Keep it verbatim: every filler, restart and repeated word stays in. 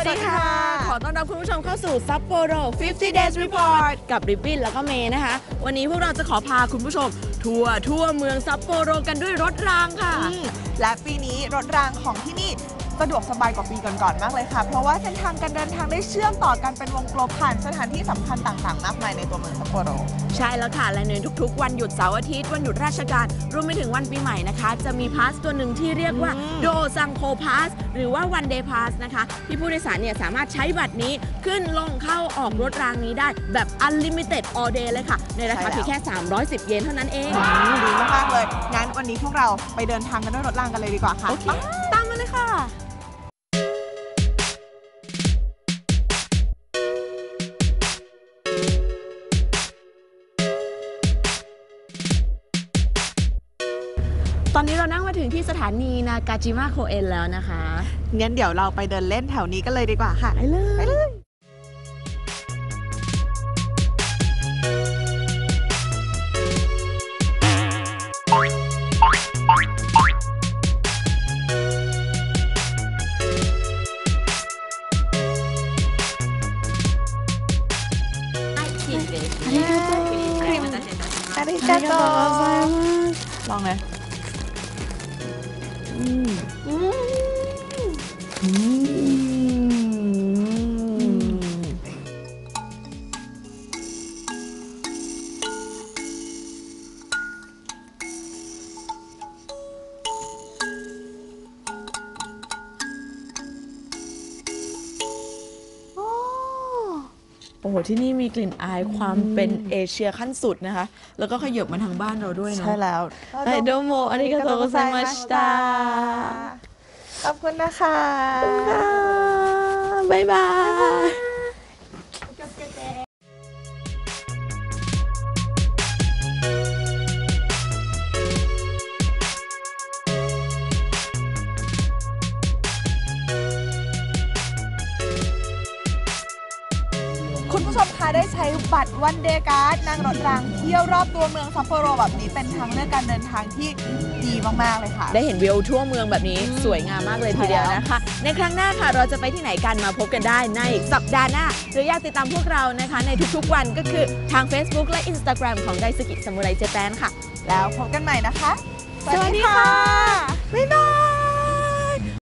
วัสดีค่ะขอต้อนรับคุณผู้ชมเข้าสู่ Sapporo ฟิฟตี้ Days Report กับริบบิ้นแล้วก็เมย์นะคะวันนี้พวกเราจะขอพาคุณผู้ชมทัวร์ทั่วเมืองซัปโปโรกันด้วยรถรางค่ะและปีนี้รถรางของที่นี่สะดวกสบายกว่าปีก่อนๆมากเลยค่ะเพราะว่าเส้นทางการเดินทางได้เชื่อมต่อกันเป็นวงกลมผ่านสถานที่สำคัญต่างๆมากมายในตัวเมืองซัปโปโรใช่แล้วค่ะและในทุกๆวันหยุดเสาร์อาทิตย์วันหยุดราชการรวมไปถึงวันปีใหม่นะคะจะมีพาสตัวหนึ่งที่เรียกว่าโดซังโคพาสหรือว่าวันเดย์พาสนะคะที่ผู้โดยสารเนี่ยสามารถใช้บัตรนี้ขึ้นลงเข้าออกรถรางนี้ได้แบบ Unlimited all day เลยค่ะในราคาเพียงแค่สามร้อยสิบเยนเท่านั้นเองดีมากๆเลยงั้นวันนี้พวกเราไปเดินทางกันด้วยรถรางกันเลยดีกว่าค่ะตามมาเลยค่ะตอนนี้เรานั่งมาถึงที่สถานีนากาจิมะโคเอ็นแล้วนะคะงั้นเดี๋ยวเราไปเดินเล่นแถวนี้กันเลยดีกว่าค่ะไปเลยไปเลยอาริกาโตลองเลยอืมอืมอืมโอ้โหที่นี่มีกลิ่นอายความเป็นเอเชียขั้นสุดนะคะแล้วก็ขยับมาทางบ้านเราด้วยเนาะใช่แล้วไดโดโมอาริกาโตโกไซมาชิตะขอบคุณนะคะบ๊ายบายคุณผู้ชมคะได้ใช้บัตรวันเดย์การ์ดนั่งรถรางเที่ยวรอบตัวเมืองซัปโปโรแบบนี้เป็นทางเลือกการเดินทางที่ดีมากๆเลยค่ะได้เห็นวิวทั่วเมืองแบบนี้สวยงามมากเลยทีเดียวนะคะในครั้งหน้าค่ะเราจะไปที่ไหนกันมาพบกันได้ในสัปดาห์หน้าหรืออยากติดตามพวกเรานะคะในทุกๆวันก็คือทาง Facebook และ Instagram ของไดซึกิซามูไรเจแปนค่ะแล้วพบกันใหม่นะคะสวัสดีค่ะบ๊ายบาย